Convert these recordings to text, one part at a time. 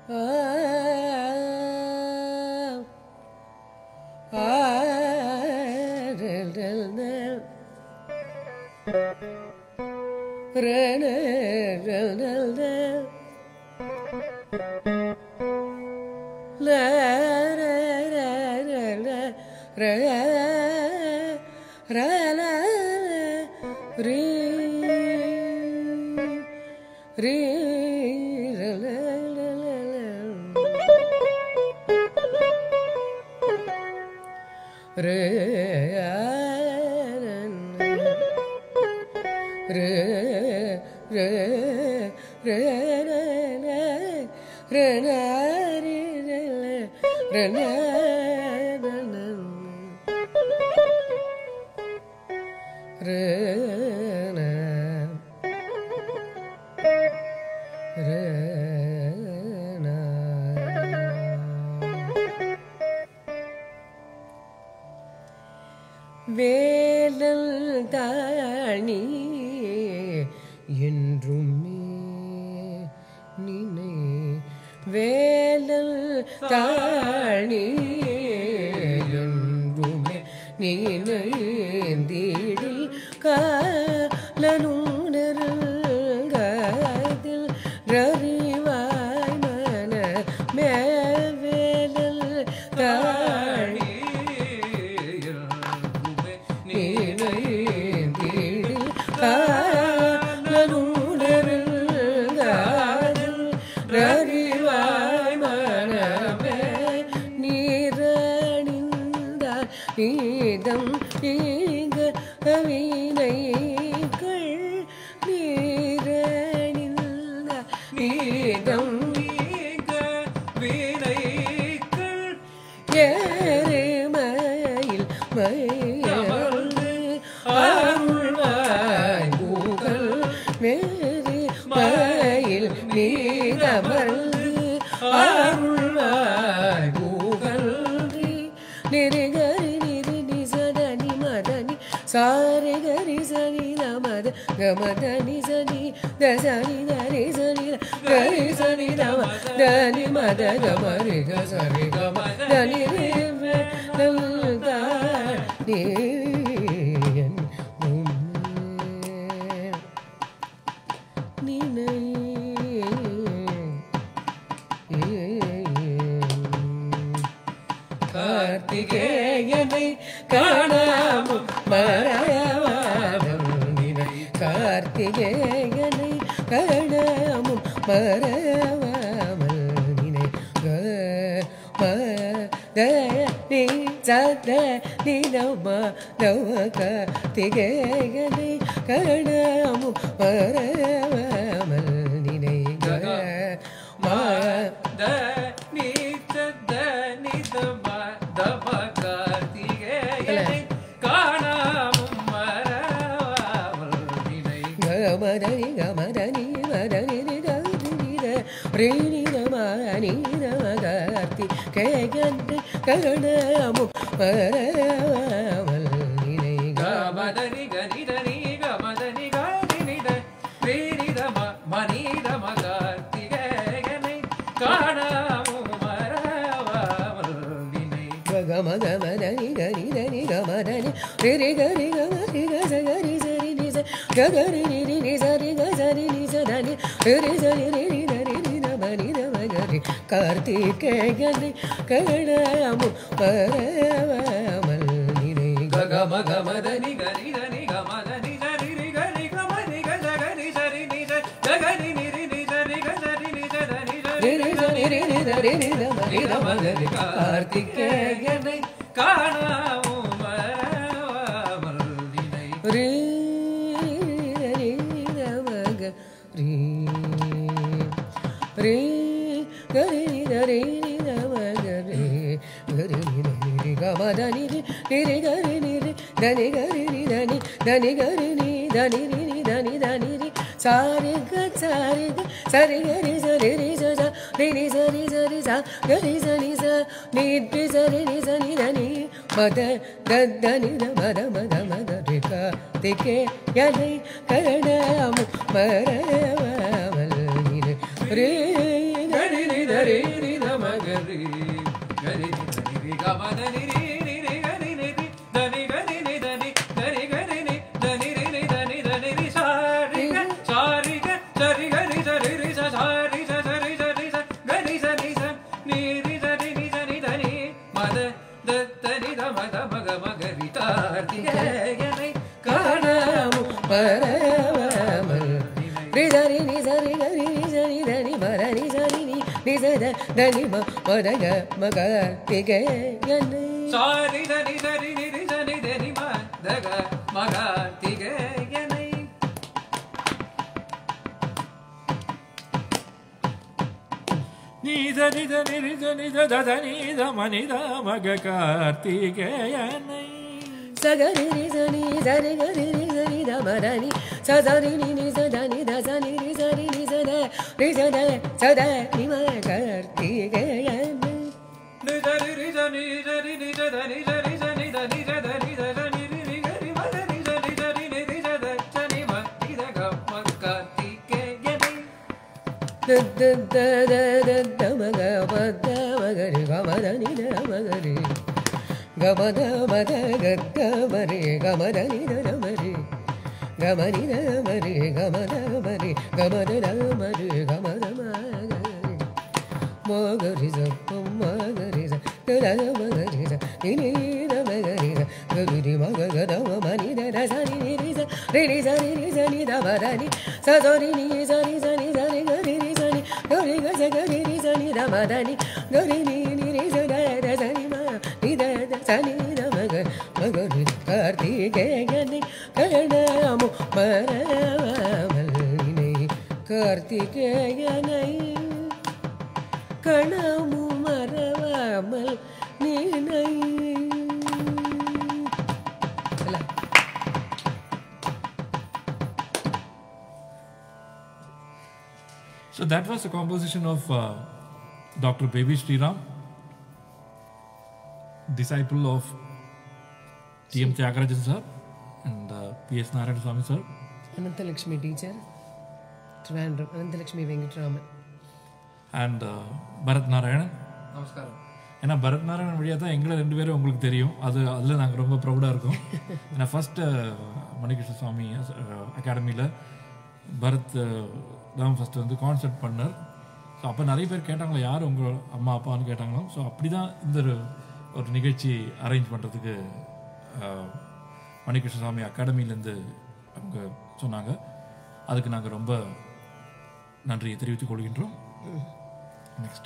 வேலல் தாணி என்றுமே நினை வேலல் தாணி என்றுமே நினைந்திடி காலனுணர்காதில் ரறிவாய் மன மேவேலல் தாணி ரறிவாய் மனமே நீரணிந்தார் நீதம் நீங்க கவினைகள் நீரணிந்தார் நீதம் நீங்க வினைகள் ஏறுமயில் மயமர்ந்து அருள்வாய் கூகல் மேறு மயில் நீதமர்ந்து அருள்வாய் கூகல் நிரிகரி நிரி நிசதனி மதனி சாரி கரி சனி நமத கமதனி சனி தசனி தரி சனி கரி சனி நம தனி மத கமரி கசரி கம தனி கார்த்திகேயனை காணாமும் மறவாமல் நினை கார்த்திகேயனை காணாமும் மறவாமல் நினை நீ சத நிதம நவ கார்த்திகேயனை காணாமும் மறவாமல் நினை மதனி கமதனி மதனி ரீனி ரமணி ரமகார்த்தி கேகந்தை கருணமும் மரவல் நினை கமதனி கனிதனி கமதனி கனித ரீனி ரம மணி ரமகார்த்தி கேகனை காணமும் மரவல் நினை கமதமதனி கனிதனி கமதனி ரிரி கரி கமரி கசகரி சரி நிச ககரி நிரி நிசரி கசரி நிசதனி ரிரி சரி ரிரி தரி நிதமணி ரமகரி கார்த்திகேயனை கணமும் மறவாமல் நினை கம கமதனி கரிதனி கமதனி சரி கரி கமரி கசகரி சரி நிச ககரி நிரி நிசரி கசரி நிசதனி ரிரி சரி ரிரி தரி நிதமணி ரமகரி கார்த்திகேயனை காணமும் மறவாமல் நினை ரி ரி ரமக ரி ரி கரி தரி நிதமக ரி கரி நிரி கமதனி ரி கரி நிரி தனி கரி நி தனி தனி கரி நி தனி ரி தனி தனி ரி சாரி க சாரி க சரி கரி சரி ரி ச ரி சரி சரி ச கரி சரி ச நி ரி சரி ரி சனி தனி மத தனி மத மத மத ரி கார்த்திகேயனை கணமும் மறவாமல் நினை ரி கரி நி தரி ri sari ni sari gari ni sari dani mara ni sari ni sada dani ma mara ga maga tigayane sari dani sari ni ri sari dani ma daga maga tigayane ni dani dani ri dani da dani da mani da maga kartigayane sagari ni sani sari gari ni sari da mara ni sadari ni sadani da sani ni sari ni sada sada ni ma kartigayane ni sari ri sani sari ni sadani sari sani dani sadani sadani ri gari ma sani sani sari ni ri sada sani ma ni da ga ma kartigayane da da da da da maga bada magari gamadani da magari gamada mada gadda mari gamadani da mari gamani da mari gamada mari gamada da mari gamada magari magari za magari za da magari za ni da magari za gari magaga da mani da sani ni za ni za ni da madani sa ni sa ni gari ni sani gari ga sa gari ni sani da madani gari ni za da sani ma ni da sani da magari kartigayane karnamu maramalni kartigayane karnamu maramal ninai So that was the composition of Dr. Baby Sriram, disciple of T.M. Tyagarajan sir and P.S. Narayana Swami sir. Ananthalakshmi teacher, Trivandrum, Ananthalakshmi Venkatraman. And Bharat Narayanan. நமஸ்காரம். ஏன்னா பரத் நாராயணன் வழியாக தான் எங்களை 2 பேரும் உங்களுக்கு தெரியும். அதில் நாங்கள் ரொம்ப ப்ரௌடாக இருக்கோம். ஏன்னா ஃபஸ்ட்டு மணிகிருஷ்ண சுவாமி அகாடமியில் பரத் தான் ஃபஸ்ட்டு வந்து கான்சர்ட் பண்ணார். ஸோ அப்போ நிறைய பேர் கேட்டாங்களா யார் உங்கள் அம்மா அப்பான்னு கேட்டாங்களாம். ஸோ அப்படி தான் இந்த ஒரு நிகழ்ச்சி அரேஞ்ச் பண்ணுறதுக்கு மணிகிருஷ்ண சுவாமி அகாடமியிலேருந்து அவங்க சொன்னாங்க. அதுக்கு நாங்கள் ரொம்ப நன்றியை தெரிவித்துக் கொள்கின்றோம். நெக்ஸ்ட்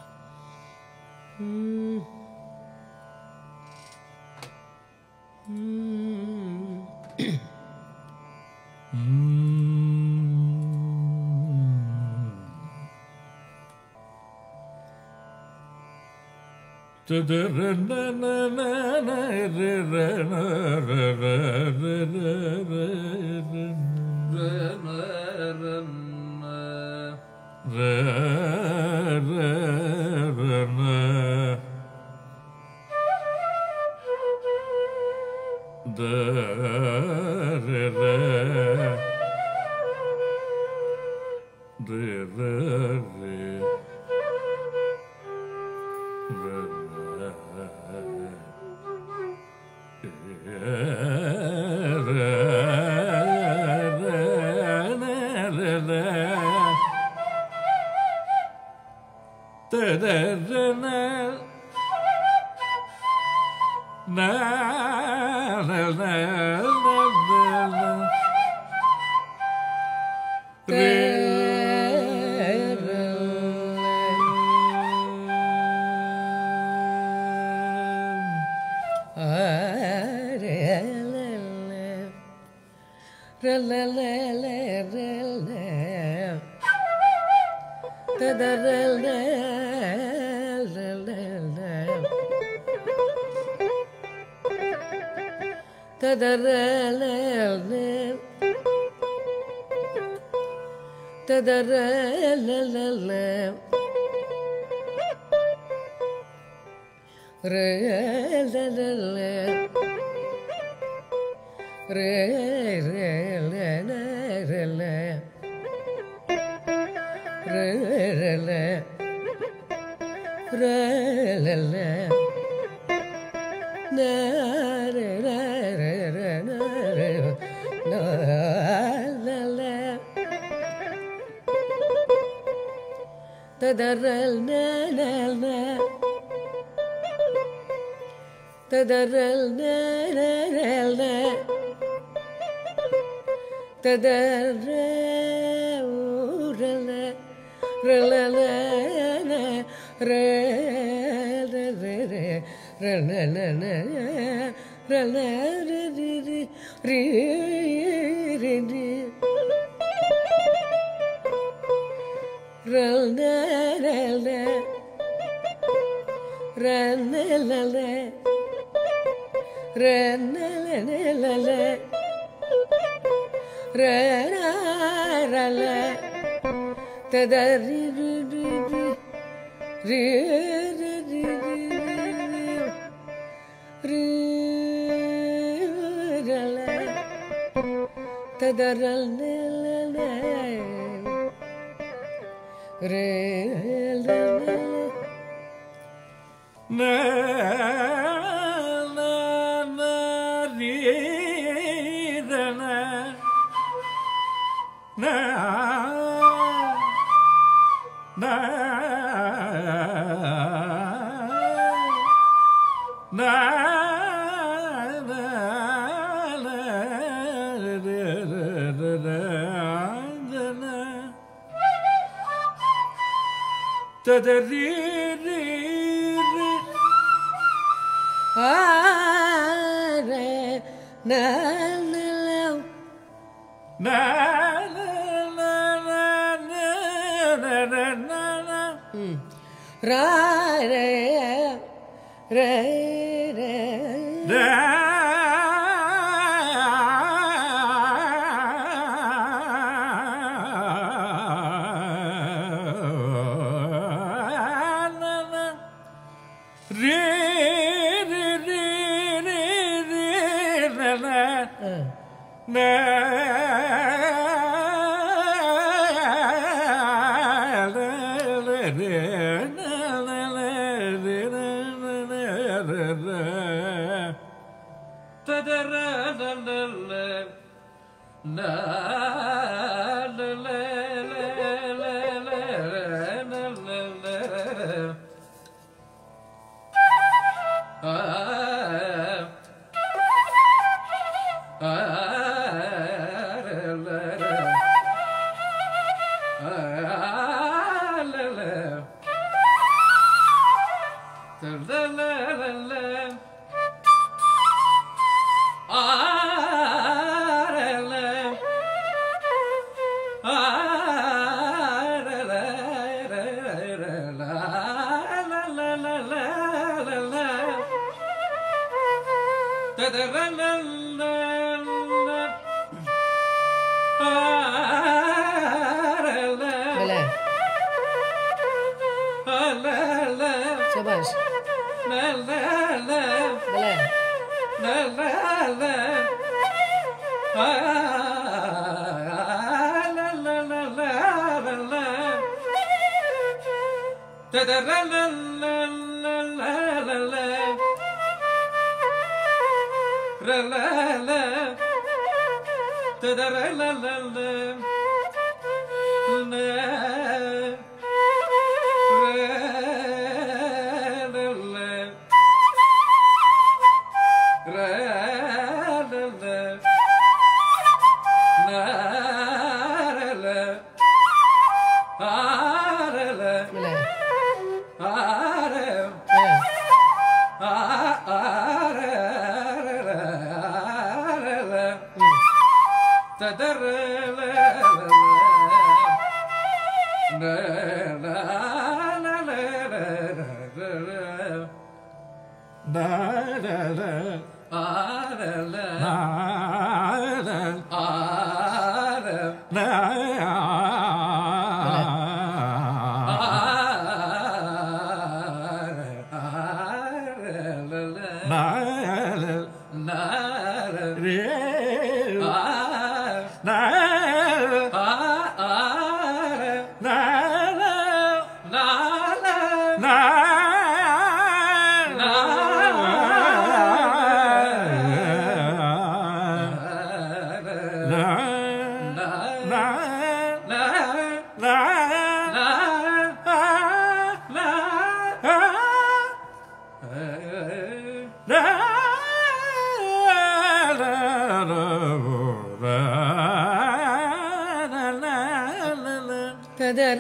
ததர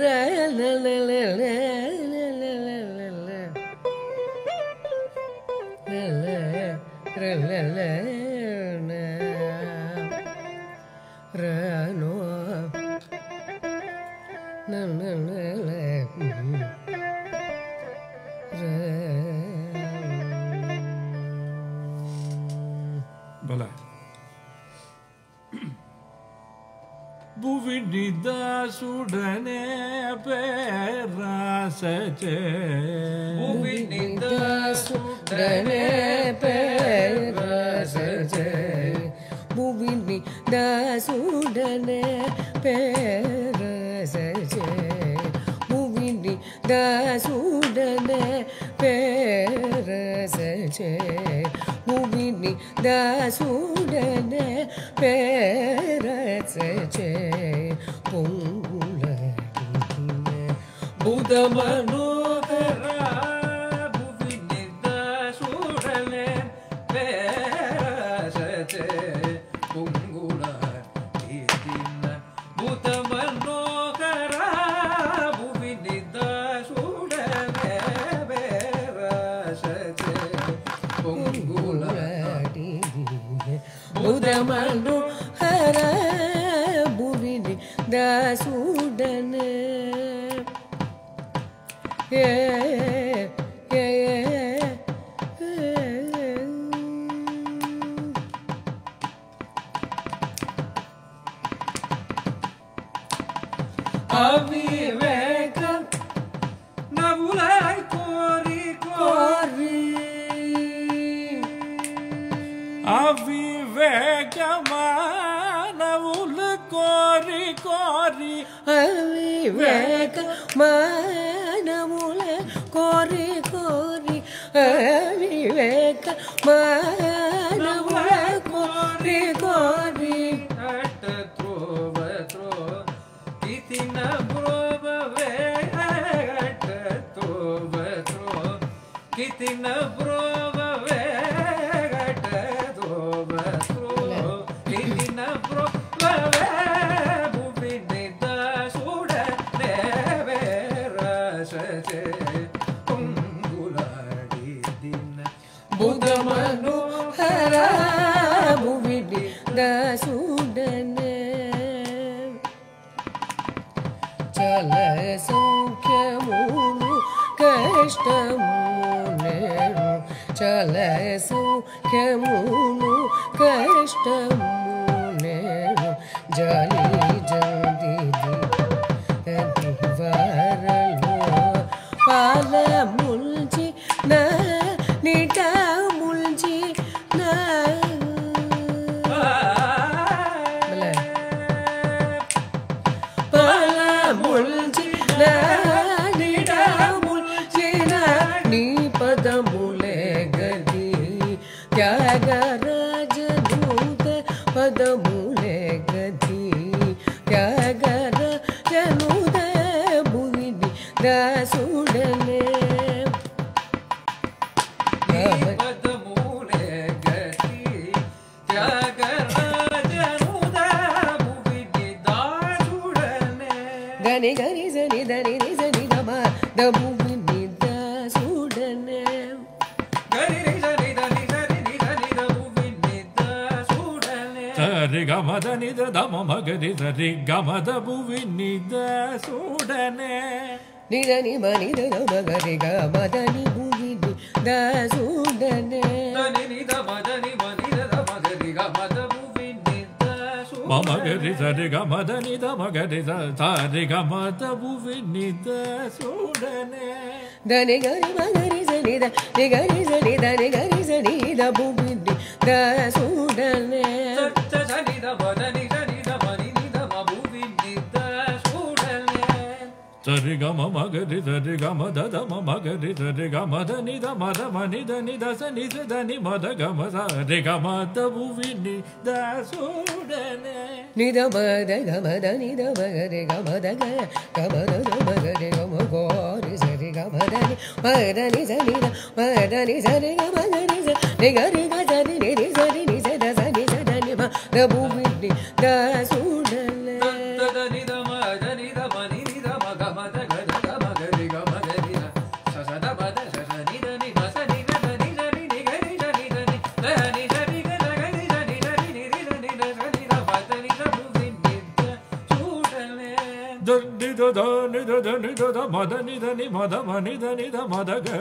ரனோ Bala. Buvinida sudane perasache. Buvinida sudane perasache. Buvinida sudane perasache. Buvinida sudane perasache. Buvinida sudane perasache. Pongula Buddha Manokara Buvinida sudane perasache. Pongula Itina Buddha Manokara Buvinida sudane perasache. Pongula Buddha Manokara Buvinida sudane Aviveka Navulai Kori Kori Aviveka manavul kori kori. Aviveka manavul kori kori. Aviveka manavul kori kori. Kitina brova vegata tovatro. Kitina brova vegata tovatro. Kitina brova Buvinida sudane perasache. Ponguladitina Buddha Manokara Buvinida sudane. Chala saukhyamunu kashtamunu. Chala saukhyamunu kashtamunu. Jali jadidi divaralo pala mulji na nita mulji na. Mulji na nida mulji na ni padamule gadi tyagaraja dute padamule gadi tyagaraja dute Buvinida sudane ni padamule gadi tyagaraja dute Buvinida sudane. Gani gani zani dani ni zani dama da Buvinida sudane. Gani ni zani dani zani ni zani da Buvinida sudane. Sari gama da ni da dama magari sari gama da Buvinida sudane. Ni dani mani da dama gari gama da ni Buvinida sudane. Dani ni dama dani mani da dama gari gama da Buvinida sudane. Mama gari sari gama da ni da magari sari gama da Buvinida sudane. Dani gari magari zani da ni gari zani da ni gari zani da Buvinida sudane. Zani da badani zani da mani ni da ma Buvinida sudane. Sari gama magari sari gama da dama magari sari gama da ni da ma da ma ni da sa ni da ni ma da gama sari gama da Buvinida sudane. Ni da ma da gama da ni da ma ga re gama da ga gama da ma ga re gama go re sari gama da ni ma da ni sa ni da ma da ni sa re gama ga ni sa ni ga re ga sa ni re sa ni sa da sa ni sa da ni ma da Buvinida sudane. Da ni da ma da ni da ma ni da ni da da ni da da ni da da ma da ni da ni ma da ma ni da ni da ma da ga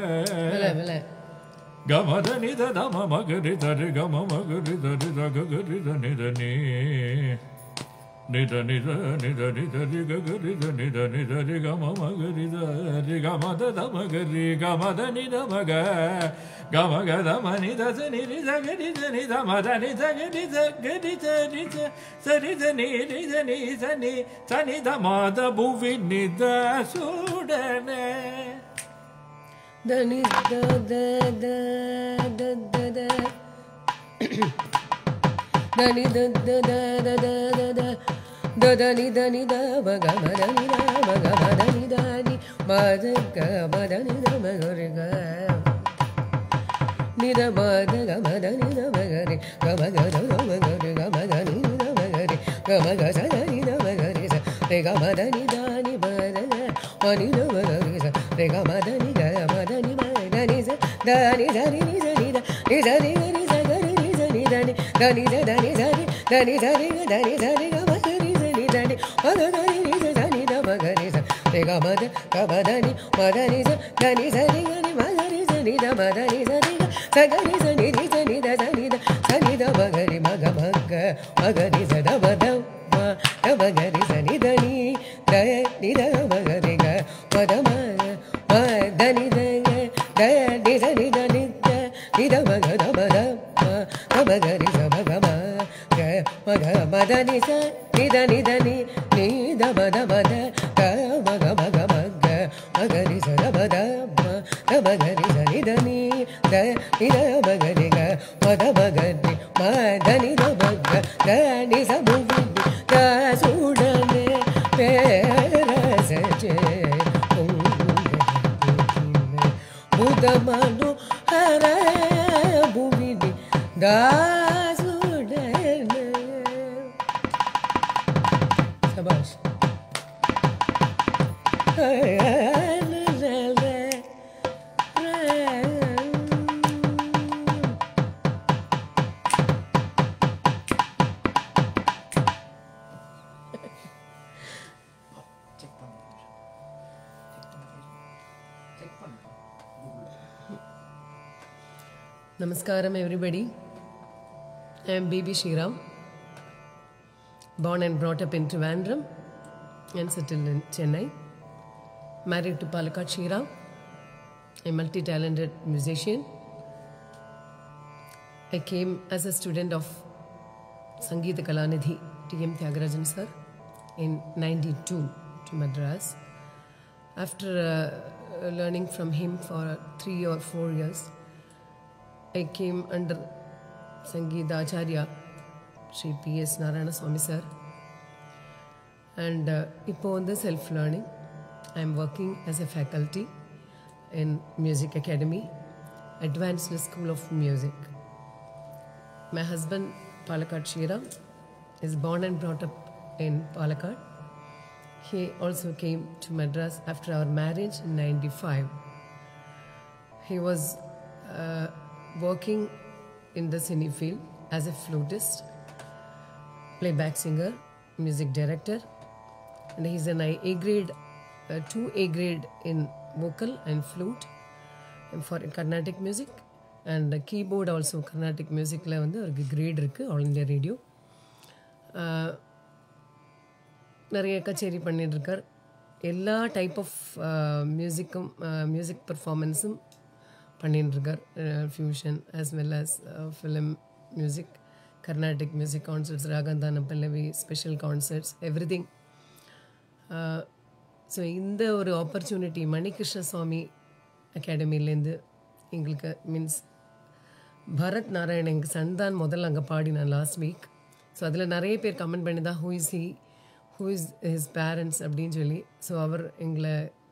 ga ma da ni da da ma ma ga ri da ri ga ma ma ga ri da ri da ga ga ri da ni da ni ni da ni da ni da ni da ri ga ga ri da ni da ni da ri ga ma ma ga ri da ri ga ma da da ma ga ri ga ma da ni da ma ga ma ga da ma ni da sa ni ri da ga ri da ni da ma da ni da ga ri da ga ri da ri da sa ri da ni ri da ni sa ni da ma da bu vi ni da su da ne da ni da da da da da da da ni da da da da da da da da ni da ni da ma ga ma da ni da ma ga ma da ni da ni ma da ga ma da ni da ma ga ri ga ni da ma da ga ma da ni da ma ga ri ga ma ga da ma ga ri ga ma da ni da ma ga ri ga ma ga sa da ni da ma ga ri sa re ga ma da ni da ni ma da ga ma ni da ma ga ri sa re ga ma da ni ga ma da ni ma da ni sa da ni sa ni ni sa ni da ni sa ni ga ni sa ga ni sa ni da ni da ni sa da ni sa ni da ni sa ni ga da ni sa ni ga ma ga ni sa ni da ni ma ga da ni sa da ni da ma ga ni sa re ga ma da ni ma da ni sa da ni sa ni ga ni ma ga ni sa ni da ma da ni sa ni ga sa ga ni sa ni sa ni da sa ni da ma ga ni ma ga ni sa da ma da ma ga ni sa ni da ni da ma ga ni ga ma da ma da ni da ni sa ni da ni da ma ga da ma ga ni sa ma ga ma da ni sa ni da ni da ma da ma da ma ga ma ga ni sa da ma ga ni sa ni da ni da ma ga ni ga ma da ma ga ni ma da ni da ma ga ni sa bu da su da ne pe ra se buddha manu hara bhuvi da su da ne shabash Namaskaram everybody. I am Baby Shriram, born and brought up in Trivandrum and settled in Chennai. Married to Palakkad Shriram, a multi-talented musician. I came as a student of Sangeeta Kalanidhi T.M. Tyagarajan sir in 92 to Madras. After learning from him for 3 or 4 years, I came under Sangeeta Acharya, Sri P.S. Narayana Swami sir. And இப்போ வந்து self-learning. I am working as a faculty in Music Academy, Advanced School of Music. My husband, Palakkad Shriram, is born and brought up in Palakkad. He also came to Madras after our marriage in 95. He was working in the cine field as a flutist, playback singer, music director, and he's an A grade, 2A grade in vocal and flute and for Carnatic music, and keyboard also Carnatic music la வந்து ஒரு grade இருக்கு All India Radio. நிறைய கச்சேரி பண்ணிட்டு இருக்கார். எல்லா type of மியூசிக்கும் music பர்ஃபார்மன்ஸும் பண்ணிட்டு இருக்கார். Fusion as well as film music, Carnatic music concerts, ராகந்தான பல்லவி, ஸ்பெஷல் கான்சர்ட்ஸ், எவ்ரிதிங். ஸோ இந்த ஒரு ஆப்பர்ச்சுனிட்டி மணிகிருஷ்ண சுவாமி அகாடமிலேருந்து எங்களுக்கு மீன்ஸ் பரத் நாராயண் எங்கள் சன் தான் முதல்ல அங்கே பாடினான் லாஸ்ட் வீக். ஸோ அதில் நிறைய பேர் கமெண்ட் பண்ணி தான் ஹூ இஸ் ஹிஸ் பேரண்ட்ஸ் அப்படின்னு சொல்லி. ஸோ அவர் எங்களை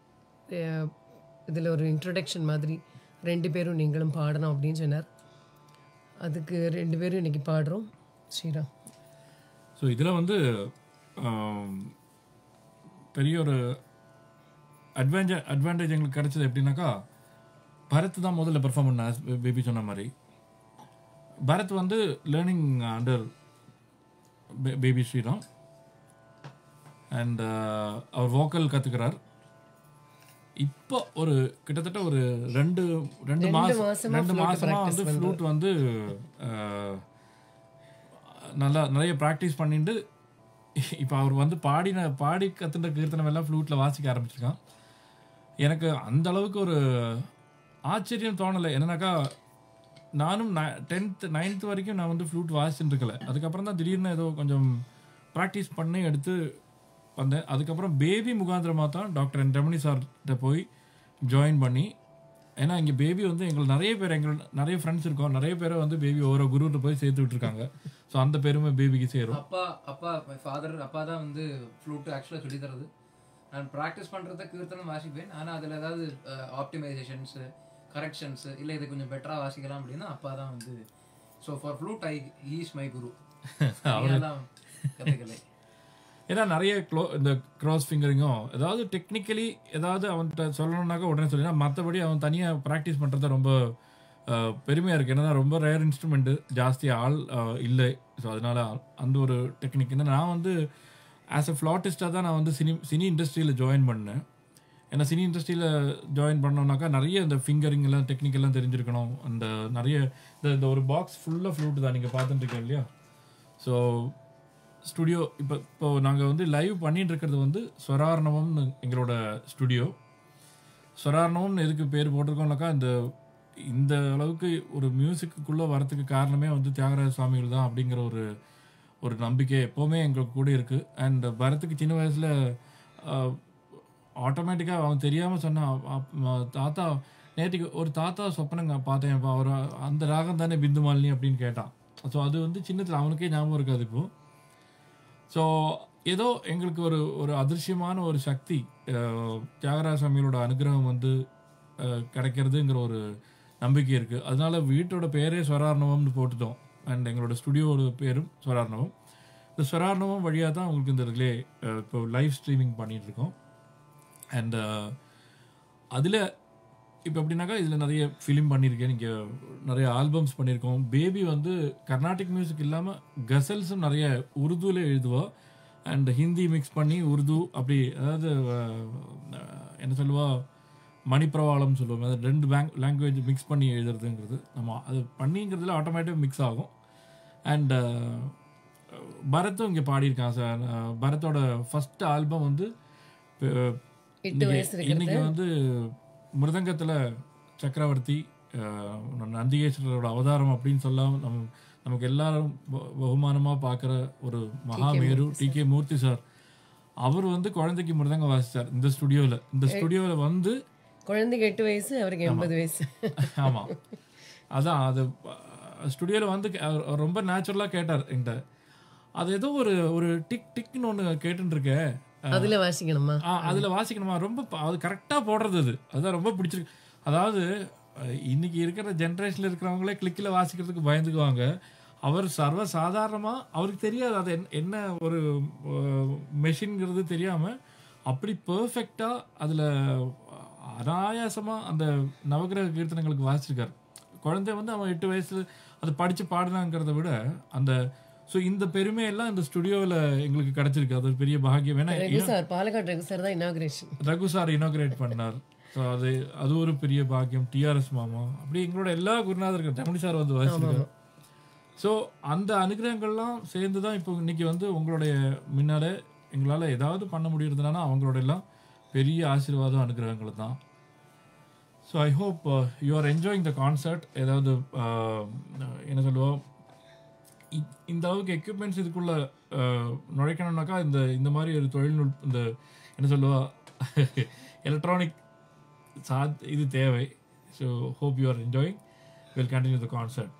இதில் ஒரு இன்ட்ரடக்ஷன் மாதிரி 2 பேரும் நீங்களும் பாடணும் அப்படின்னு சொன்னார். அதுக்கு 2 பேரும் இன்றைக்கி பாடுறோம். ஸ்ரீராம். ஸோ இதில் வந்து பெரிய ஒரு அட்வான்டேஜ் எங்களுக்கு கிடைச்சது எப்படின்னாக்கா, பரத் தான் முதல்ல பெர்ஃபார்ம் பண்ண பேபி சொன்ன மாதிரி. பரத் வந்து learning under Baby Sriram and அவர் வோக்கல் கற்றுக்கிறார். இப்போ ஒரு கிட்டத்தட்ட ஒரு ரெண்டு மாசமா வந்து ஃப்ளூட் வந்து நல்லா நிறைய ப்ராக்டிஸ் பண்ணிட்டு இப்போ அவர் வந்து பாடி கற்றுன்ற கீர்த்தனம் எல்லாம் ஃப்ளூட்டில் வாசிக்க ஆரம்பிச்சிருக்கான். எனக்கு அந்த அளவுக்கு ஒரு ஆச்சரியம் தோணலை. என்னன்னாக்கா நானும் 10th 9th வரைக்கும் நான் வந்து ஃப்ளூட் வாசிச்சுட்டு இருக்கல. அதுக்கப்புறம் தான் திடீர்னு ஏதோ கொஞ்சம் ப்ராக்டிஸ் பண்ணி எடுத்து வந்தேன். அதுக்கப்புறம் பேபி முகாந்திரமாக தான் டாக்டர் என் ரமணி சார்கிட்ட போய் ஜாயின் பண்ணி, ஏன்னா இங்கே பேபி வந்து எங்களுக்கு நிறைய ஃப்ரெண்ட்ஸ் இருக்கோம், நிறைய பேரை வந்து பேபி ஒவ்வொரு குருகிட்ட போய் சேர்த்து விட்டுருக்காங்க. ஸோ அந்த பெருமை பேபிக்கு சேரும். அப்பா தான் வந்து ஃப்ளூட் ஆக்சுவலாக சொல்லி தரது. நான் ப்ராக்டிஸ் பண்ணுறத கீர்த்தனம் வாசிப்பேன். ஆனால் அதில் ஏதாவது ஆப்டிமைசேஷன்ஸு கரெக்ஷன்ஸு இல்லை இது கொஞ்சம் பெட்டராக வாசிக்கலாம் அப்படின்னா அப்பா தான் வந்து. So for flute is my guru. தான் கற்றுக்கலை. ஏன்னா நிறைய இந்த க்ராஸ் ஃபிங்கரிங்கும் ஏதாவது டெக்னிக்கலி ஏதாவது அவன்கிட்ட சொல்லணுன்னாக்கா உடனே சொல்லினா, மற்றபடி அவன் தனியாக ப்ராக்டிஸ் பண்ணுறத ரொம்ப பெருமையாக இருக்குது. ஏன்னா ரொம்ப ரேர் இன்ஸ்ட்ருமெண்ட்டு, ஜாஸ்தி ஆள் இல்லை. ஸோ அதனால் அந்த ஒரு டெக்னிக். ஏன்னா நான் வந்து ஆஸ் அ ஃப்ளாட்டிஸ்டாக தான் நான் வந்து சினி இண்டஸ்ட்ரியில் ஜாயின் பண்ணேன். ஏன்னா சினி இண்டஸ்ட்ரியில் ஜாயின் பண்ணோம்னாக்கா நிறைய இந்த ஃபிங்கரிங் எல்லாம் டெக்னிக்கெல்லாம் தெரிஞ்சிருக்கணும். அந்த நிறைய இந்த ஒரு பாக்ஸ் ஃபுல்லாக ஃப்ளூட் தான் நீங்கள் பார்த்துட்டு இருக்கீங்க இல்லையா. ஸோ ஸ்டுடியோ இப்போ நாங்கள் வந்து லைவ் பண்ணிட்டு இருக்கிறது வந்து ஸ்வரார்ணவம்னு எங்களோட ஸ்டுடியோ. ஸ்வரார்ணவம்னு எதுக்கு பேர் போட்டிருக்கோம்னாக்கா இந்த அளவுக்கு ஒரு மியூசிக்குள்ளே வரத்துக்கு காரணமே வந்து தியாகராஜ சுவாமிகள் தான் அப்படிங்கிற ஒரு நம்பிக்கை எப்போவுமே எங்களுக்கு கூட இருக்குது. அண்ட் பரத்துக்கு சின்ன வயசில் ஆட்டோமேட்டிக்காக அவன் தெரியாமல் சொன்னான், தாத்தா நேற்றுக்கு ஒரு தாத்தா சொப்பனங்க பார்த்தேன், அவர் அந்த ராகம் தானே பிந்து மாலினி அப்படின்னு கேட்டான். ஸோ அது வந்து சின்னத்தில் அவனுக்கே ஞாபகம் இருக்காது இப்போது. ஸோ ஏதோ எங்களுக்கு ஒரு அதிர்ஷ்யமான ஒரு சக்தி தியாகராஜ சுவாமிகளோட அனுகிரகம் வந்து கிடைக்கிறதுங்கிற ஒரு நம்பிக்கை இருக்குது. அதனால வீட்டோட பேரே ஸ்வரார்ணவம்னு போட்டுட்டோம். அண்ட் எங்களோட ஸ்டுடியோட பேரும் ஸ்வரார்ணவம். இந்த ஸ்வரார்ணவம் வழியாக தான் உங்களுக்கு இந்த ரிலே இப்போ லைவ் ஸ்ட்ரீமிங் பண்ணிகிட்ருக்கோம். அண்ட் அதில் இப்போ எப்படின்னாக்கா இதில் நிறைய ஃபிலிம் பண்ணியிருக்கேன், இங்கே நிறைய ஆல்பம்ஸ் பண்ணியிருக்கோம். பேபி வந்து கர்நாடிக் மியூசிக் இல்லாமல் கசல்ஸும் நிறைய உருதுவில் எழுதுவா. அண்ட் ஹிந்தி மிக்ஸ் பண்ணி உருது அப்படி, அதாவது என்ன சொல்லுவா, மணிப்பிரவாளம் சொல்லுவாங்க. அது 2 லாங்குவேஜ் மிக்ஸ் பண்ணி எழுதுறதுங்கிறது நம்ம அது பண்ணிங்கிறதுல ஆட்டோமேட்டிக் மிக்ஸ் ஆகும். அண்ட் பரத்தும் இங்கே பாடியிருக்கான் சார். பரத்தோட ஃபஸ்ட் ஆல்பம் வந்து இன்னைக்கு வந்து மிருதங்கத்தில் சக்கரவர்த்தி நந்திகேஸ்வரரோட அவதாரம் அப்படின்னு சொல்லாமல் நமக்கு எல்லாரும் பகுமானமாக பார்க்குற ஒரு மகாமேரு TK மூர்த்தி சார். அவர் வந்து குழந்தைக்கு மிருதங்க வாசித்தார் இந்த ஸ்டுடியோவில் வந்து. குழந்தைக்கு 8 வயசு, அவருக்கு 80 வயசு. ஆமாம், அதான் அது ஸ்டுடியோவில் வந்து ரொம்ப நேச்சுரலாக கேட்டார் என்கிட்ட. அது ஏதோ ஒரு டிக்னு ஒன்று கேட்டுருக்கேன், அதில் வாசிக்கணுமா ரொம்ப அது கரெக்டாக போடுறது. அதுதான் ரொம்ப பிடிச்சிருக்கு. அதாவது இன்னைக்கு இருக்கிற ஜென்ரேஷனில் இருக்கிறவங்களே கிளிக்கில் வாசிக்கிறதுக்கு பயந்துக்குவாங்க. அவர் சர்வ சாதாரணமாக, அவருக்கு தெரியாது அது என்ன ஒரு மெஷின்ங்கிறது தெரியாமல் அப்படி பர்ஃபெக்டாக அதில் அனாயாசமாக அந்த நவகிரக கீர்த்தனங்களுக்கு வாசிச்சிருக்கார். குழந்தை வந்து அவன் 8 வயசு அதை படித்து பாடினாங்கிறத விட அந்த ஸோ இந்த பெருமையெல்லாம் இந்த ஸ்டுடியோவில் எங்களுக்கு கிடைச்சிருக்கு. அது ஒரு பெரிய பாக்கியம். ஏன்னா பாலக்காடு ரகு சார் இனாகிரேட் பண்ணார். ஸோ அது ஒரு பெரிய பாக்கியம். TRS மாமா அப்படி எங்களோட எல்லா குருநாதர்கள் ரமணி சார் வந்து வாசிச்சிருக்காரு. ஸோ அந்த அனுகிரகங்கள்லாம் சேர்ந்து தான் இப்போ இன்னைக்கு வந்து உங்களுடைய முன்னால் எங்களால் ஏதாவது பண்ண முடியறதுனால அவங்களோட எல்லாம் பெரிய ஆசீர்வாதம் அனுகிரகங்கள் தான். So I hope you are enjoying the concert. ஏதாவது என்ன சொல்லுவோம், இந்த அளவுக்கு எக்யூப்மெண்ட்ஸ் இதுக்குள்ளே நுழைக்கணும்னாக்கா இந்த மாதிரி ஒரு தொழில்நுட்பம், இந்த என்ன சொல்லுவா எலக்ட்ரானிக் இது தேவை. So hope you are enjoying. Will continue the concert.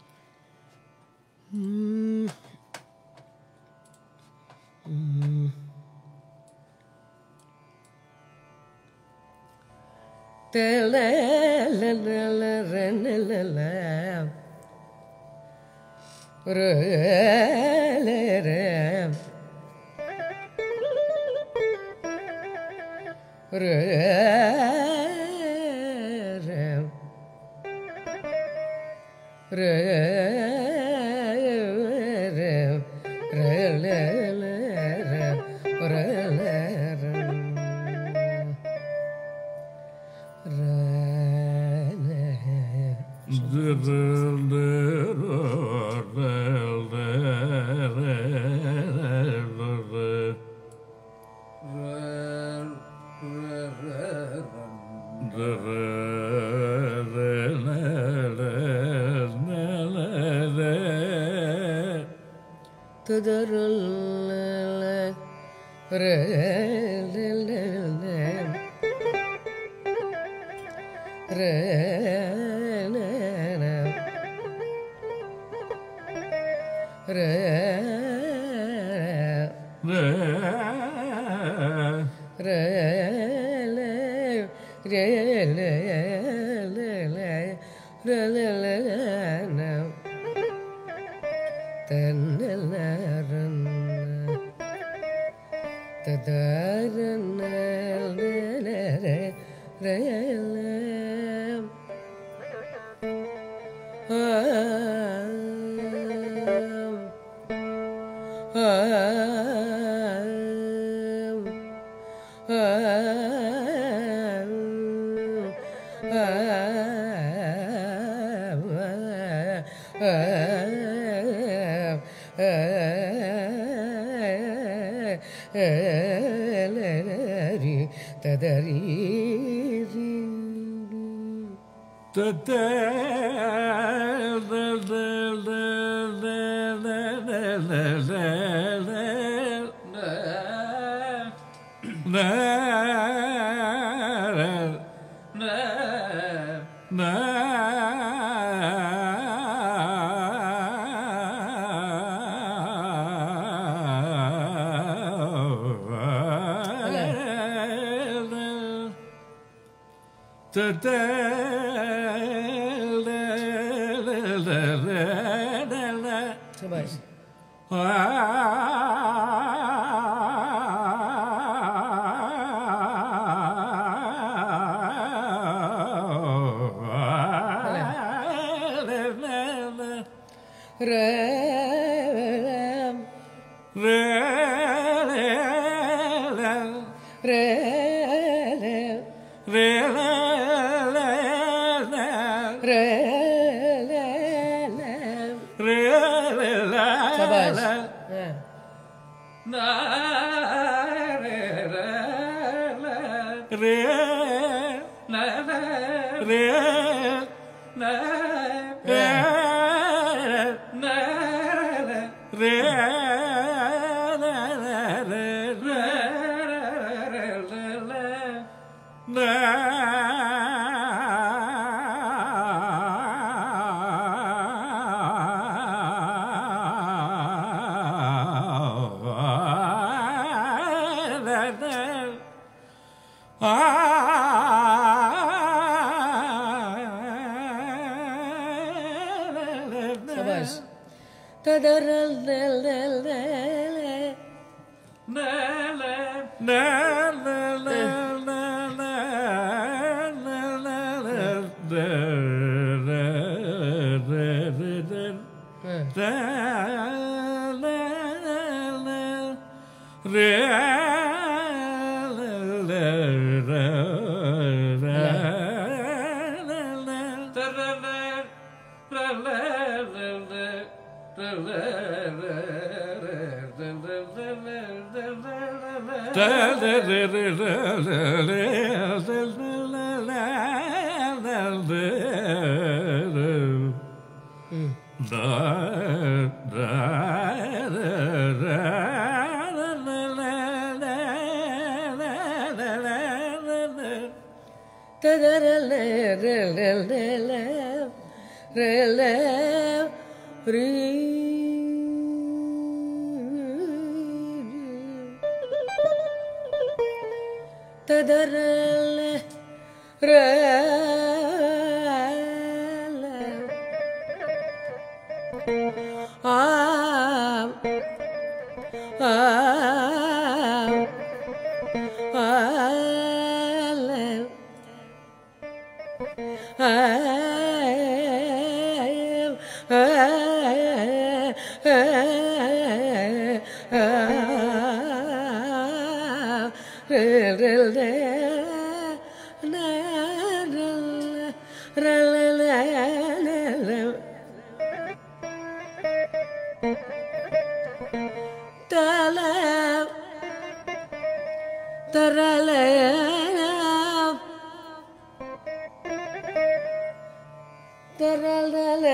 re தரல தரல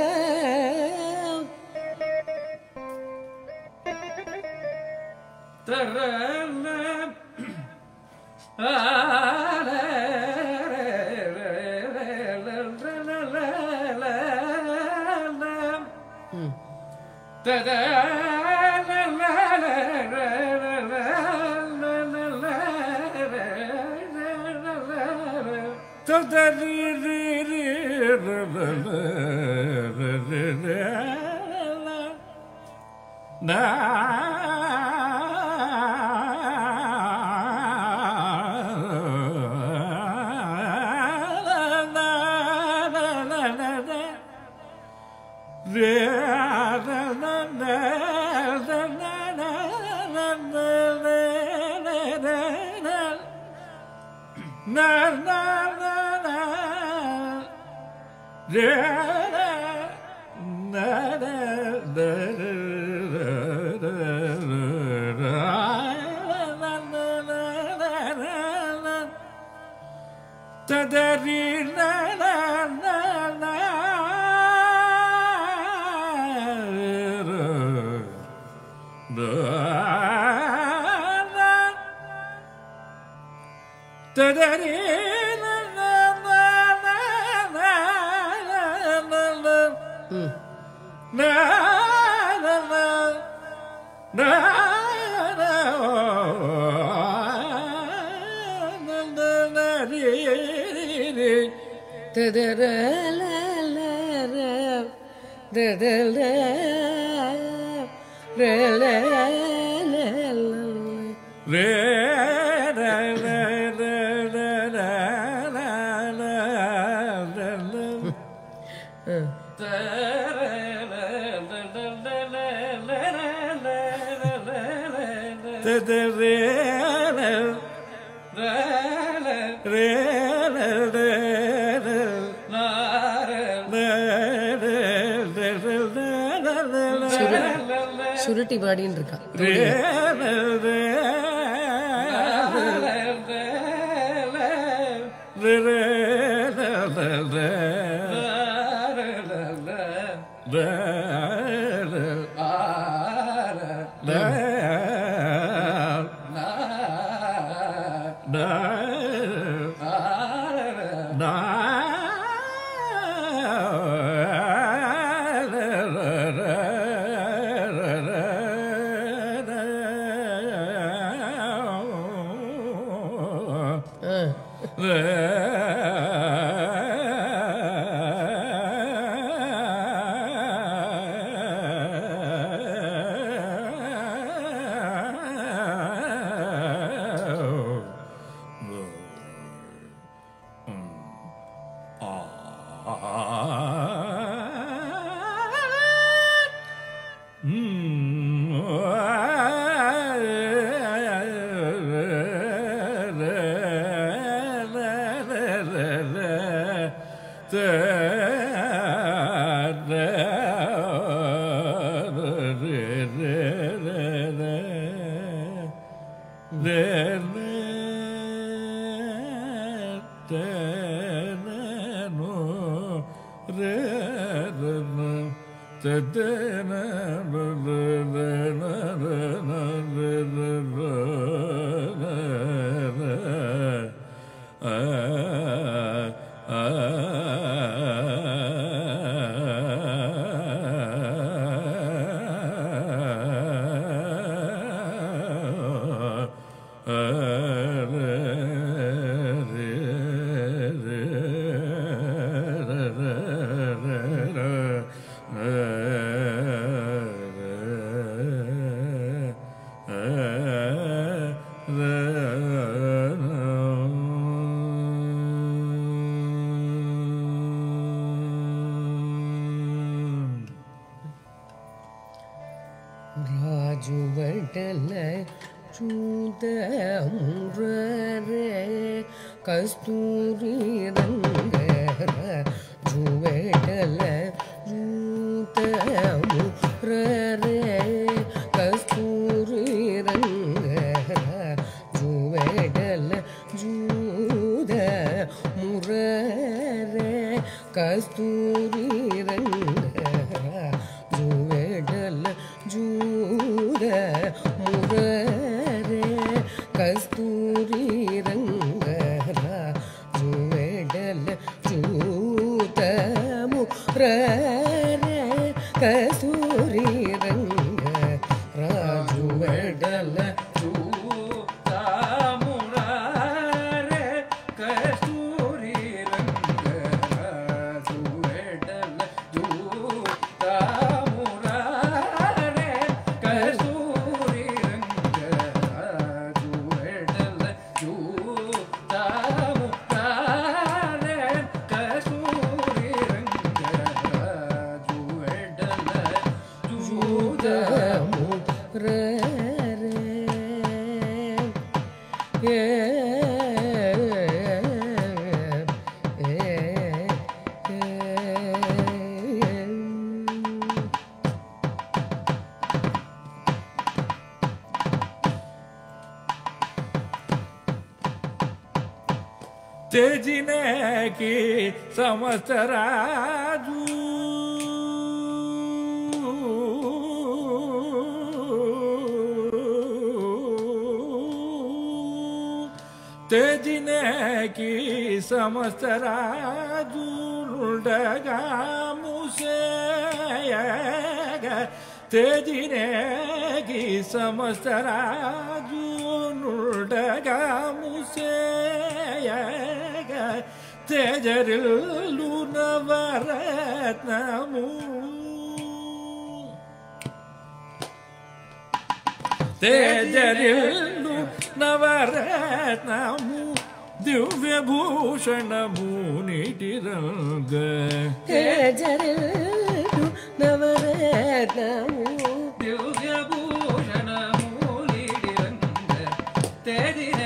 சுருட்டி பாடின்னு இருக்கா. கஸ்தூரி ரங்க ஜுவேடல ஜூதமுரரே கஸ்தூரி ரங்க ஜுவேடல ஜூத முரரே கஸ்தூரி ரங்கரா ஜுவேடல ஜூத முரரே கஸ்தூரி ரங்கரா ஜுவேடல ஜூத முரரே கஸ்தூரி ரங்கரா ஜுவேடல तेजिने की समस्त राजू तेजिने की समस्त राजू डगा मुसे तेजिने की समस्त राजू डगा मुसे तेजरिल्लु नवरत्नमु तेजरिल्लु नवरत्नमु दिव्यभूषणमु निटिरंग तेजरिल्लु नवरत्नमु दिव्यभूषणमु निटिरंग तेजिने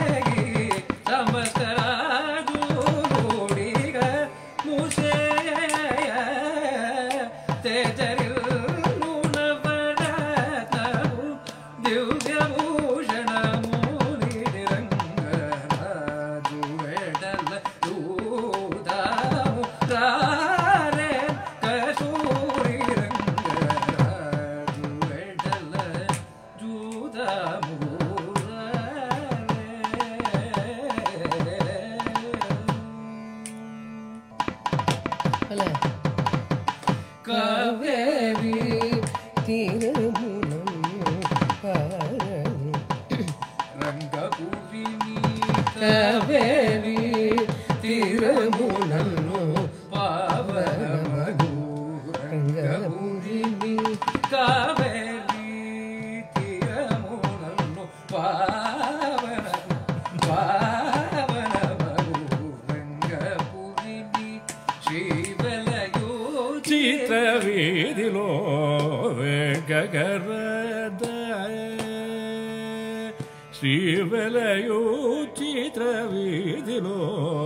శ్రీవలయో చిత్రవీధిలో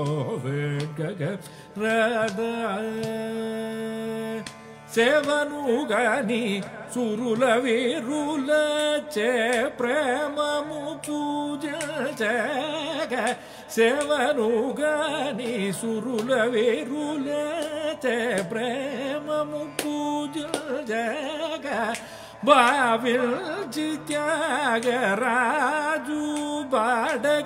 వెంకగరద సేవనుగాని సురుల వీరుల చే ప్రేమము పూజగ సేవనుగాని సురుల వీరుల చే ప్రేమము పూజగ భావించి త్యాగరాజు బాడగ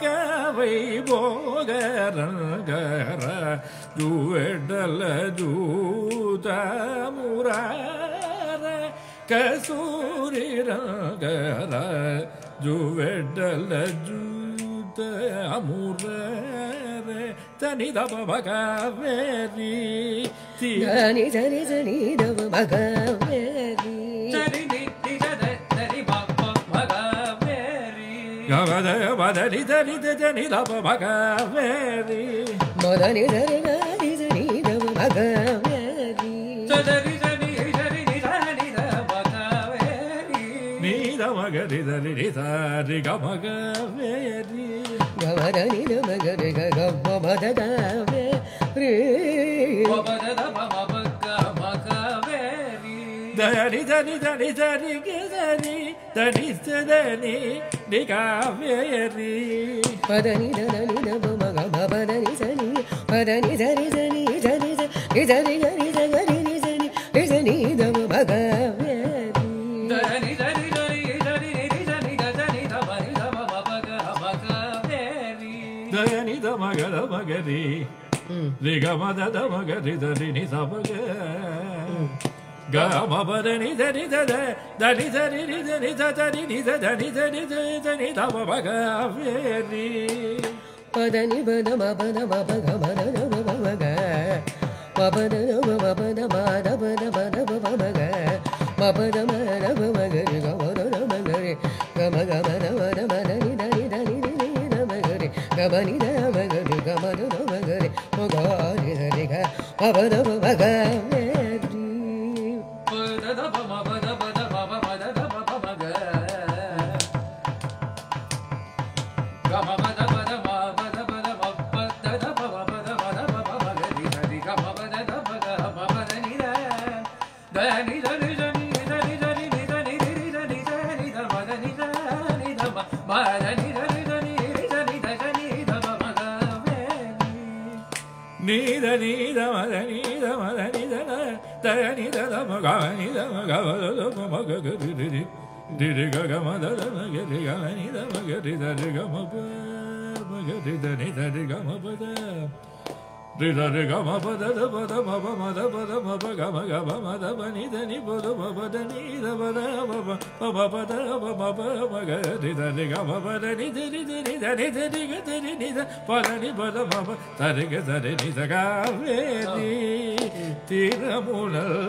వైభోగరంగర జూడల జూత మురార కసూరి రంగర జూడల జూత మురార తని దబ మగవేరి తని జని జని దబ మగవేరి గవద వదని దని జని దబ మగవేరి మదని జని గని జని దబ మగవేరి సదరి జని జని జని దబ మగవేరి నీద మగరి దని ని గ మగవేరి గవదని దబ గరి గవ మదగవేరి వబద మబగ మగవేరి దని దని దని దని దని దని దని ని గవేరి பதனி தனி தப மக பதனி சனி பதனி சரி சனி சரி சரி சரி கரி சரி சனி சனி தப மக தனி தனி தனி தனி தனி தனி தபனி தப மக மக வேரி தனி த மக த மகரி ரிக மத த மகரி தரி நி சபக க மபதனி தனி தத தனி தனி நி தனி தனி நி தனி தனி தனி தப மக வேரி பதனி பத மபத மபக மத மபக மபத மபத மத பத பத மபக மபத மத மகரி கமத மகரி கமக மத மத மதனி தனி தனி நி மகரி கமனி த மகரி கமத மகரி மகரி தனி க மபத மக வேரி பத ப மபத பத பப மத பப மக கம பத பத மபத பத மபத பப பத மத பப மகரி தனி கம பத பக மபத நி தனி தனி தனி தனி தனி தனி தனி தனி தமத நி தனி தம மத நி தனி தனி தனி தனி தம மக வேரி நீத நீத மத நீத மத நிதன தனித மக நித மக மக கரி திரி க மத மகரி க நித மகரி தரி க மப மகரி தனி தரி க மபத ரிதரி க மபத பத மப மத பத மப க மக மத பனி தனி பத மபத நீத பத மப மப பத மப மகரி தரி க மபத நி தரி தரி தரி தரி க தரி நித பத நி பத மப தரி க தரி நித க வேரி திரமுனல்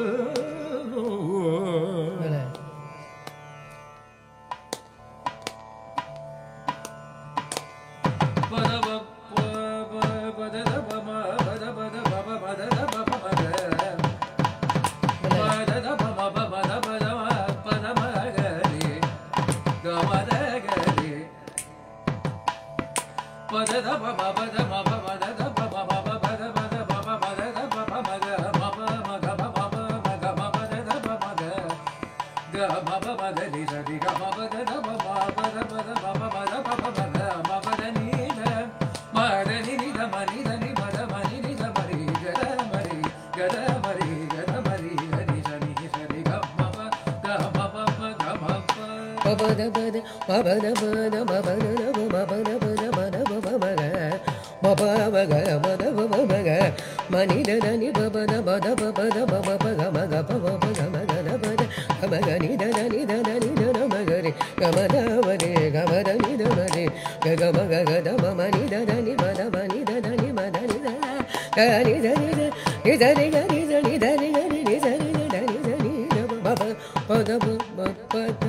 பபத பத பபத பத மபத மபத பத மத பப மக மப மக மத பப மக மனித நனி பபத பத பபத பப பக மக பப பக மக பத கமக நித நனி தனி தன மகரி கமத மரி கமத நித மரி கம கத மம நித நனி மத மனி தனி மத நித கனி தனி நிதனி கனி தனி தனி கனி நிதனி தனி தனி பப பத பத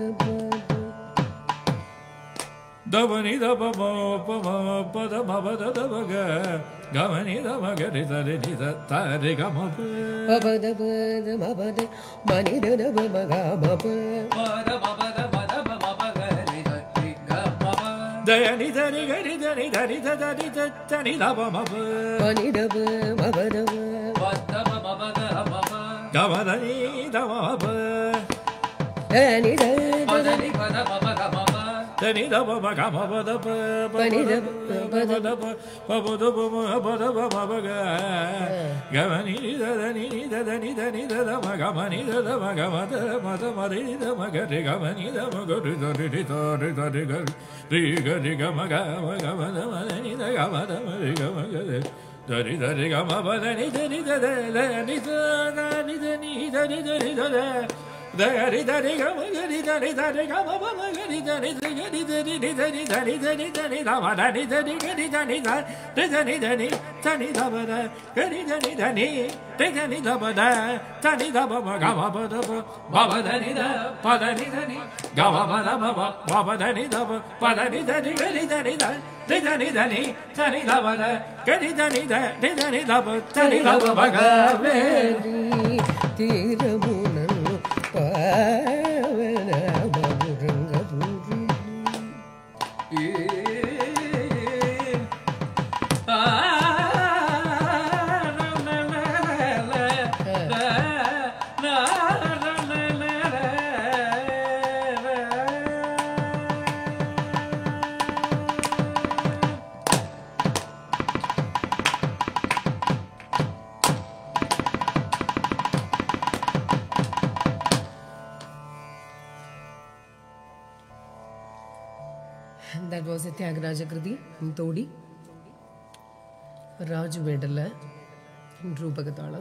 தவனி தப மப பத மபத தபக கமனி தமகரி தரி நித தரி க மப பபத பத மபத மனி தன மக மப மத மபத மத மபகரி தரி க மப தயனி தரி கரி தரி தரி தரி தனி தப மப மனி தப மபத வத மபக மப கமதனி தப மப தனி பதனி பத மபக மப தனி தப மக மபத பனி பபத பபத பபத மபக கமனி தனி தனி தனி தத மக மனி தத மக மத மத மரி த மகரி கமனி த மகரி தரி தரி தரி கரி ரி கரி க மக மக மத மனி த க மத மரி க மக தரி தரி க மபதனி தரி தத தனி தனி தனி தரி தரி தத தரி தரி க மகரி தரி தரி க மப மகரி தரி தரி தரி தரி தரி தரி தரி தம தரி தரி கரி தரி தரி தரி தரி தனி தபத கரி தரி தனி தரி தபத தனி தப மக மபத பபதனி த பதனி தனி க மபத மப பபதனி தப பதனி தரி கரி தரி தரி தரி தனி தனி தபத கரி தரி தரி தப தனி தப மக வேரி தீரமுனன் பாவன பபுரங்க புரி త్యాగరాజ కృతి తోడి రాజు వేడల రూపక తాళం.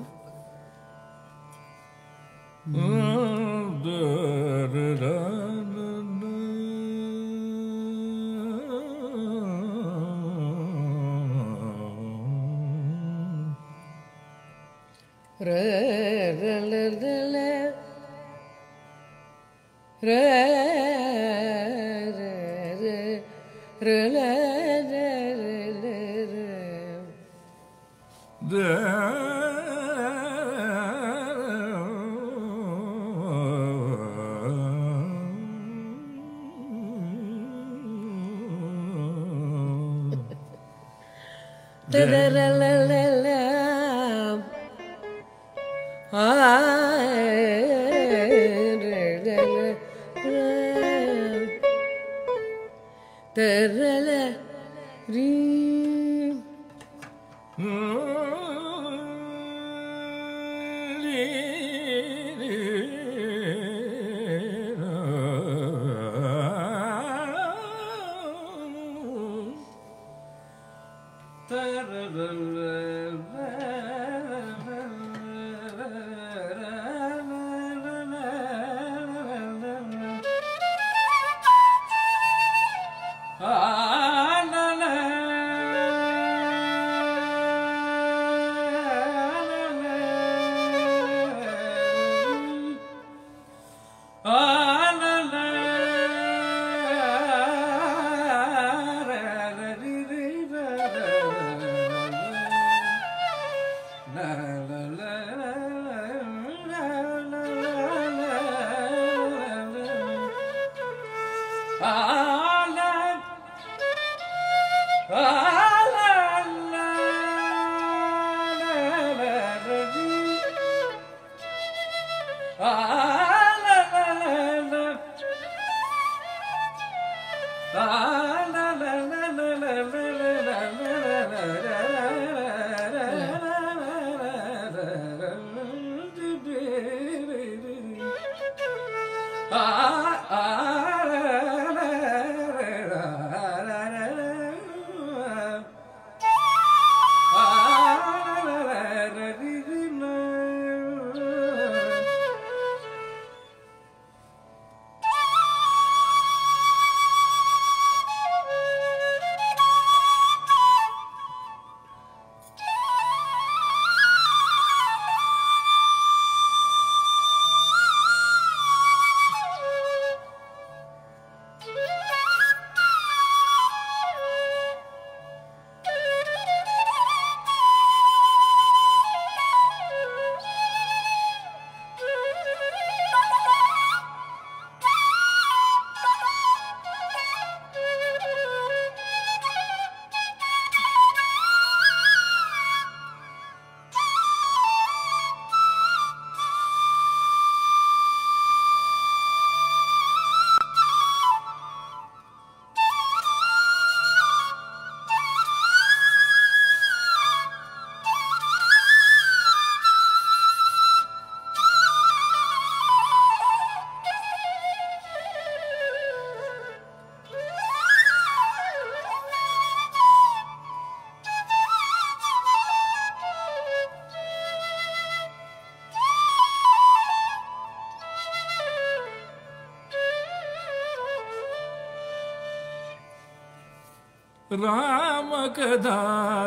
राम कदा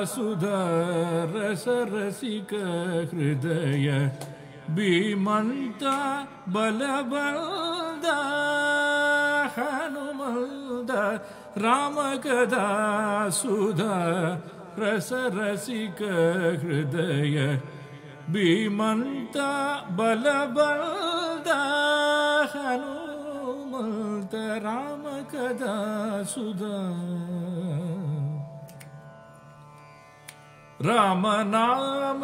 सुधरस रसिक हृदय भीमंत बलबंद हनुमंद राम कदा सुधरस रसिक हृदय भीमंत बलबंद हनुमंत राम कदा सुधा राम नाम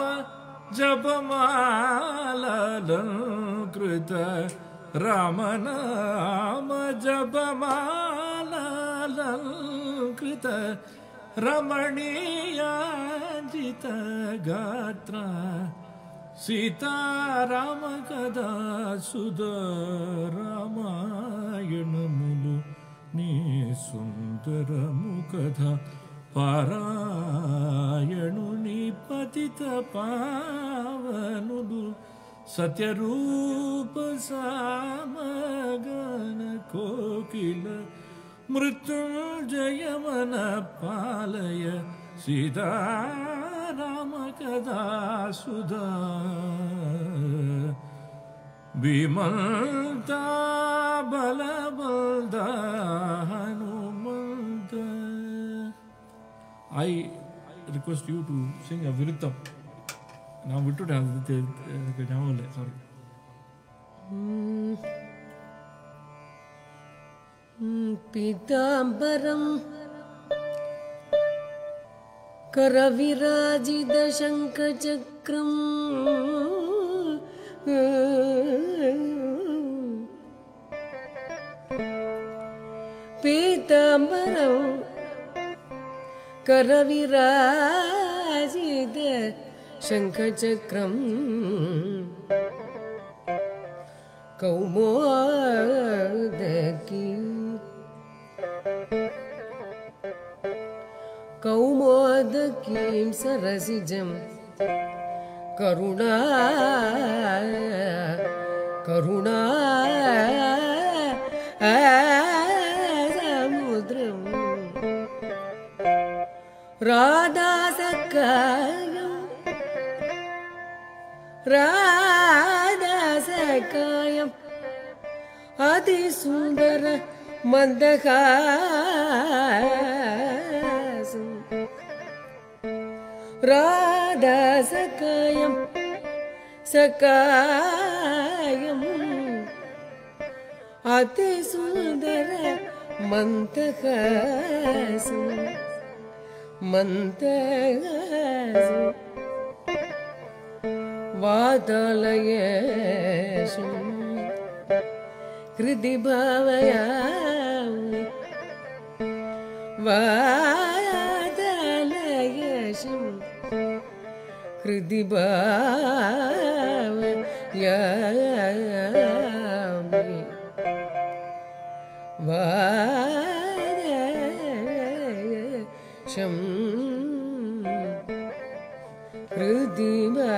जपमालालंकृत राम नाम जपमालालंकृत रमणीयाजित गात्र सीता राम कदा सुध रामायणमुलु నీ సుందరముఖధ పారాయణుని పతిత పావనుడు సత్యరూప సామగణ కోకిల మృత్యుంజయమన పాలయ సీతారామ కదా Sudha విమంత బలబల్ద Hanumantha. I request you to sing a Viritham. Now we should have the sorry. पीताम्बरं करविराजित शङ्खचक्रं पीताम्बरं करविराजित शङ्खचक्रं कौमोदकीं सरसिजं समुद्रं राधासकायं अतिसुन्दर मन्दहासं राधासकायं अतिसुन्दर मन्दहासं वातालयेषु हृदि भावयामि वातालयेषु हृदि भावयामि वातालयेषु हृदि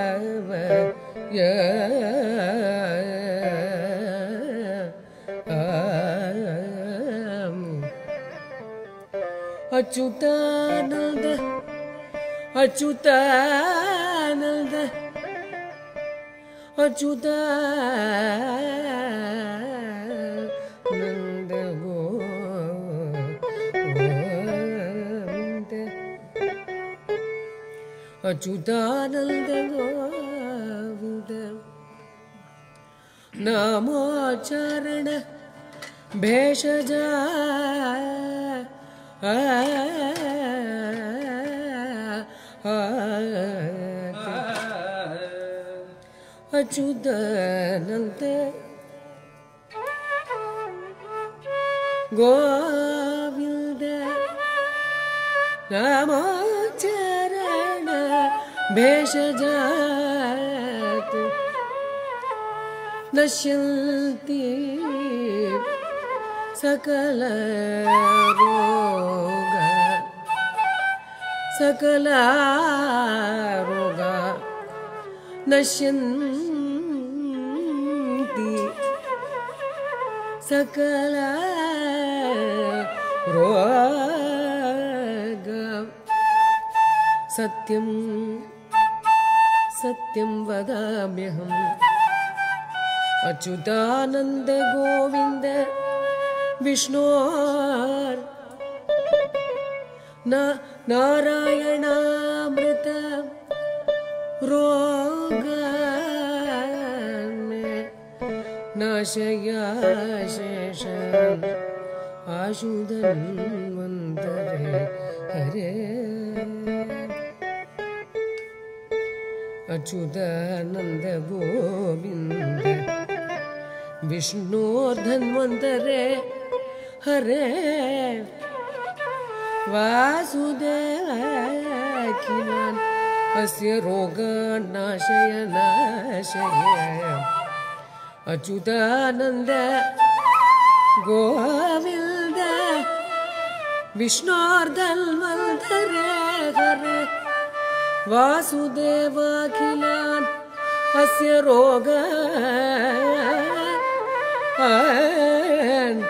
भावयामि. अच्युतानन्द अच्युतानन्द अच्युतानन्द गोविन्द अच्युतानन्द गोविन्द नामोच्चारण भेषजा अच्युतानन्द गोविन्द नामोच्चारण भेषजात् नश्यन्ति सकल रोगा नश्यन्ति सकल रोगा. सत्यं सत्यं वदाम्यहम् अच्युतानन्द गोविन्द विष्णोर् नारायणामृत रोगान् नाशया शेषम् आशुधन्वन्तरे हरे. अच्युतानन्द गोविन्द विष्णोर्धन्वन्तरे हरे. वासुदेवाखिलान् अस्य रोगान् नाशय अच्युतानन्द गोविन्द विष्णोर्धन्वन्तरे हरे वासुदेवाखिलान् अस्य रोगान्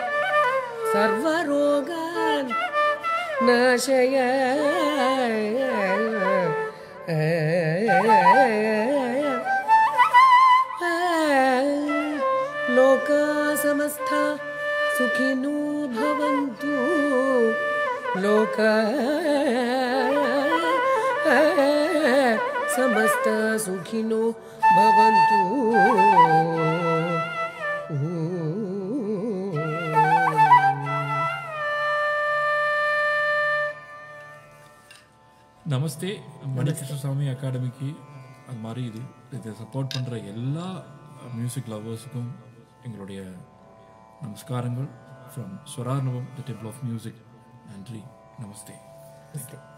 सर्वरोगान् नाशय लोका समस्ता सुखिनो भवन्तु लोका समस्ता सुखिनो भवन्तु நமஸ்தே மணிகிருஷ்ணசாமி அகாடமிக்கு அது மாதிரி இதை சப்போர்ட் பண்ணுற எல்லா மியூசிக் லவர்ஸுக்கும் எங்களுடைய நமஸ்காரங்கள் from Swararnavam the temple of music. நன்றி. நமஸ்தே.